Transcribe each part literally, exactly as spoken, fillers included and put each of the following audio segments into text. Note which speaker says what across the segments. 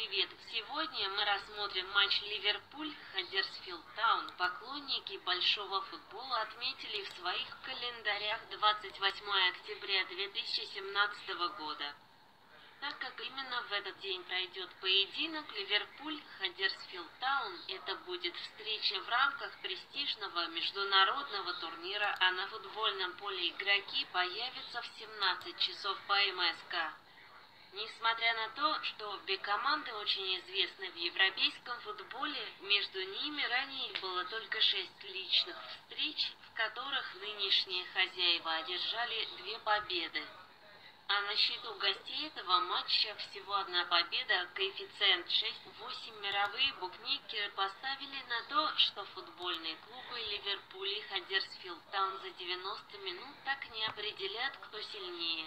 Speaker 1: привет! Сегодня мы рассмотрим матч Ливерпуль-Хаддерсфилд Таун. Поклонники большого футбола отметили в своих календарях двадцать восьмое октября две тысячи семнадцатого года, так как именно в этот день пройдет поединок Ливерпуль-Хаддерсфилд Таун. Это будет встреча в рамках престижного международного турнира, а на футбольном поле игроки появятся в семнадцать часов по МСК. Несмотря на то, что обе команды очень известны в европейском футболе, между ними ранее было только шесть личных встреч, в которых нынешние хозяева одержали две победы. А на счету гостей этого матча всего одна победа, коэффициент шесть целых восемь десятых. Мировые букмекеры поставили на то, что футбольные клубы Ливерпуль и Хаддерсфилд Таун за девяносто минут так не определят, кто сильнее.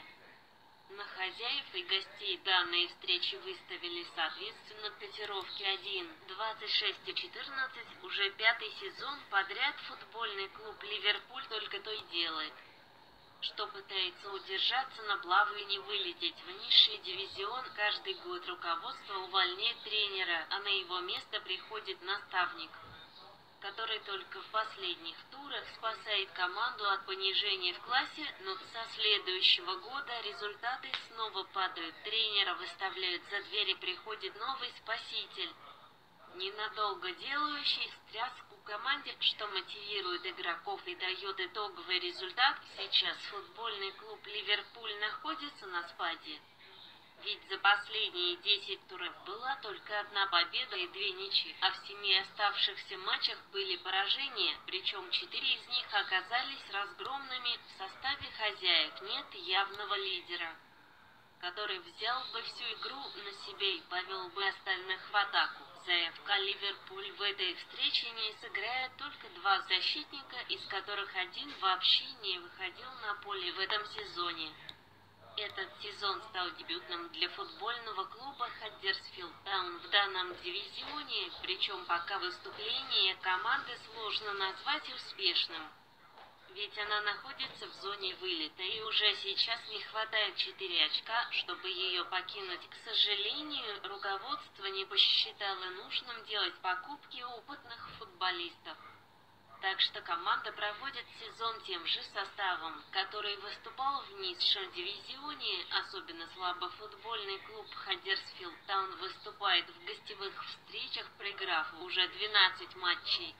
Speaker 1: На хозяев и гостей данные встречи выставили соответственно котировки один, двадцать шесть и четырнадцать. Уже пятый сезон подряд футбольный клуб Ливерпуль только то и делает, что пытается удержаться на плаву и не вылететь в низший дивизион. Каждый год руководство увольняет тренера, а на его место приходит наставник, который только в последних турах спасает команду от понижения в классе, но со следующего года результаты снова падают. Тренера выставляют за дверь и приходит новый спаситель, ненадолго делающий встряску команде, что мотивирует игроков и дает итоговый результат. Сейчас футбольный клуб Ливерпуль находится на спаде, ведь за последние десять туров была только одна победа и две ничьи, а в семи оставшихся матчах были поражения, причем четыре из них оказались разгромными. В составе хозяев нет явного лидера, который взял бы всю игру на себя и повел бы остальных в атаку. За ФК Ливерпуль в этой встрече не сыграют только два защитника, из которых один вообще не выходил на поле в этом сезоне. Этот сезон стал дебютным для футбольного клуба Хаддерсфилд Таун в данном дивизионе, причем пока выступление команды сложно назвать успешным, ведь она находится в зоне вылета и уже сейчас не хватает четыре очка, чтобы ее покинуть. К сожалению, руководство не посчитало нужным делать покупки опытных футболистов. Так что команда проводит сезон тем же составом, который выступал в низшем дивизионе. Особенно слабо футбольный клуб Хаддерсфилд Таун выступает в гостевых встречах, проиграв уже двенадцать матчей.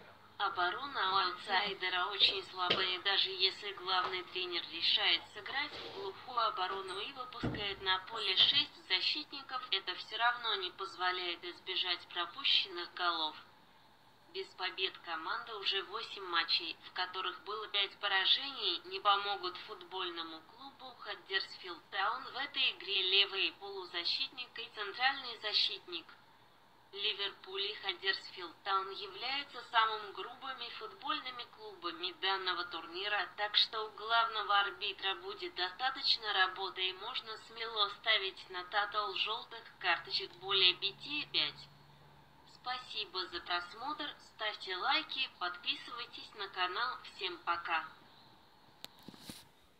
Speaker 1: Оборона у аутсайдера очень слабая, даже если главный тренер решает сыграть в глухую оборону и выпускает на поле шесть защитников, это все равно не позволяет избежать пропущенных голов. Без побед команда уже восемь матчей, в которых было пять поражений, не помогут футбольному клубу Хаддерсфилд Таун в этой игре левый полузащитник и центральный защитник. Ливерпуль и Хаддерсфилд Таун являются самыми грубыми футбольными клубами данного турнира, так что у главного арбитра будет достаточно работы и можно смело ставить на тотал желтых карточек более пяти-пять. Спасибо за просмотр, ставьте лайки, подписывайтесь на канал, всем пока!